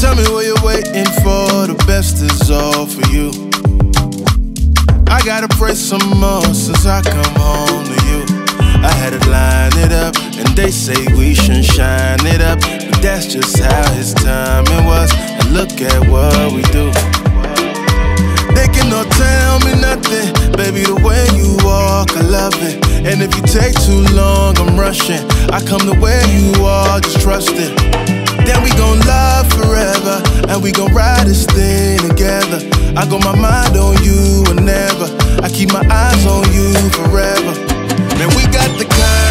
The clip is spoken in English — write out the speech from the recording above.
Tell me what you're waiting for, the best is all for you. I gotta pray some more since I come home to you. I had to line it up, and they say we shouldn't shine it up, but that's just how his timing was, and look at what we do. They cannot tell me nothing, baby, the way you walk, I love it. And if you take too long, I'm rushing. I come the way you are, just trust it. Then we gon' love forever, and we gon' ride this thing together. I got my mind on you whenever, I keep my eyes on you forever. Man, we got the kind